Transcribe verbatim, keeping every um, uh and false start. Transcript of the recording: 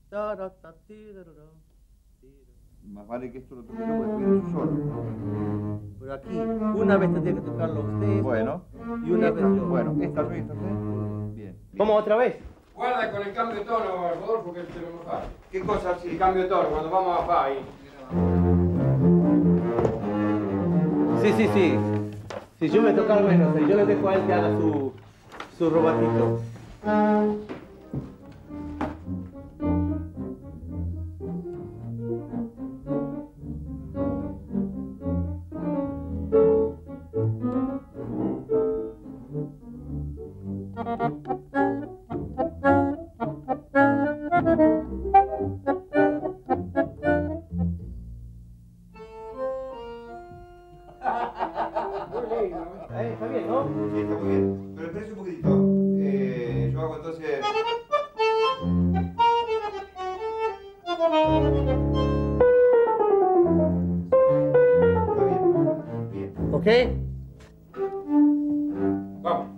Más vale que esto lo toque yo porque viene tú solo. Pero aquí, una vez tendría que tocarlo usted. Bueno. Y una vez yo. Bueno, esta vez, esta vez. Bien. Bien. ¿Vamos otra vez? Guarda con el cambio de tono, Rodolfo, que se me moja. ¿Qué cosa así? El cambio de tono, cuando vamos a bajar ahí. Sí, sí, sí. Si yo me tocar, bueno, yo le dejo a él que haga su, su robotito. Eh, está bien, ¿no? Sí, está muy bien. Pero espérese un poquitito. Eh, yo hago entonces... Está bien. Bien. ¿Ok? Vamos.